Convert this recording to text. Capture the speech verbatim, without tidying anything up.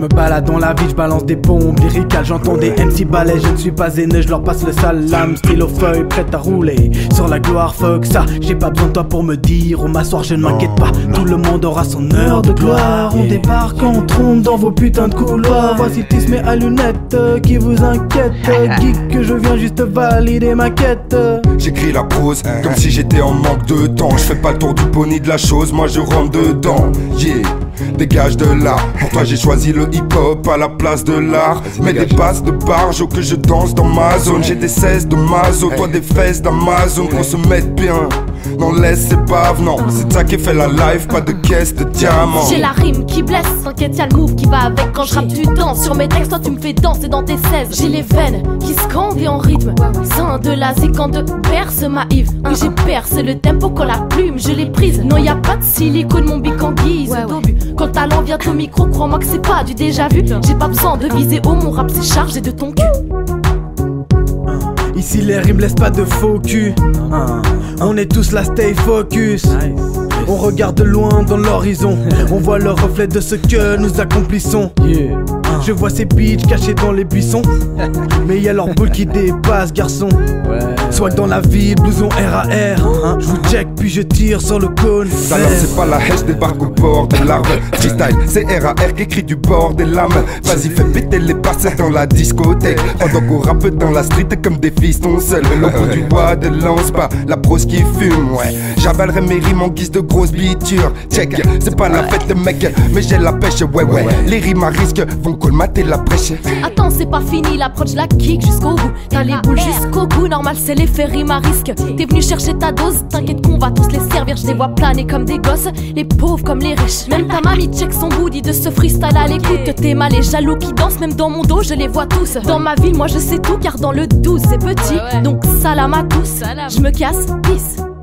me balade dans la ville, je balance des bombes lyricales. J'entends des M C balais, je ne suis pas aîné, je leur passe le salam. Stylo feuille, prête à rouler sur la gloire, fuck ça. J'ai pas besoin de toi pour me dire, au m'asseoir je ne m'inquiète pas. Tout le monde aura son heure de gloire. On débarque en trompe dans vos putains de couloirs. Voici le tisme à lunettes euh, qui vous inquiète. euh, Geek que je viens juste valider ma quête. euh. J'écris la prose comme si j'étais en manque de temps. Je fais pas le tour du pony de la chose, moi je rentre dedans. Yeah, dégage de là. Pour toi j'ai choisi le hip-hop à la place de l'art. Mets des passes de barge au que je danse dans ma zone. J'ai des seize de mazo, toi des fesses d'Amazon. Qu'on se mette bien, non laisse c'est pas non. C'est ça qui fait la life, pas de caisse de diamant. J'ai la rime qui blesse, t'inquiète y'a le move qui va avec. Quand je rappe tu danses, sur mes textes toi tu me fais danser dans tes seize. J'ai les veines qui scandent et en rythme. Sein de la zik quand de perce ma Yves. Oui j'ai percé le tempo quand la plume je l'ai prise. Non y'a pas de silicone, mon bic en guise d'obus. Quand le talent vient au micro, crois-moi que c'est pas du déjà vu. J'ai pas besoin de viser haut, mon rap c'est chargé de ton cul. Ici les rimes laissent pas de faux cul. On est tous là, stay focus. On regarde loin dans l'horizon. On voit le reflet de ce que nous accomplissons. Je vois ces bitches cachées dans les buissons. Mais y'a leur boule qui dépasse, garçon. Swag dans la ville, blouson R A R. Je vous check puis je tire sur le cône. Alors c'est pas la hache, débarque au bord de l'arbre. Freestyle, c'est R A R qui écrit du bord des lames. Vas-y fais péter les passes dans la discothèque. Pendant qu'on rappe dans la street comme des fistons seuls. Au bout du bois de lance pas la prose qui fume, ouais. J'avalerai mes rimes en guise de grosse biture. Check, c'est pas la fête de mec, mais j'ai la pêche, ouais ouais. Les rimes à risque vont colmater la brèche. Attends c'est pas fini, l'approche la kick jusqu'au bout. T'as les boules jusqu'au bout, normal c'est l'effet rime à risque. T'es venu chercher ta dose, t'inquiète qu'on va tous les servir. Je les vois planer comme des gosses, les pauvres comme les riches. Même ta mamie check son bout, dit de ce freestyle à l'écoute. T'es mal et jaloux qui dansent, même dans mon dos je les vois tous. Dans ma ville moi je sais tout car dans le douze c'est petit. Donc salam à tous, je me casse, peace.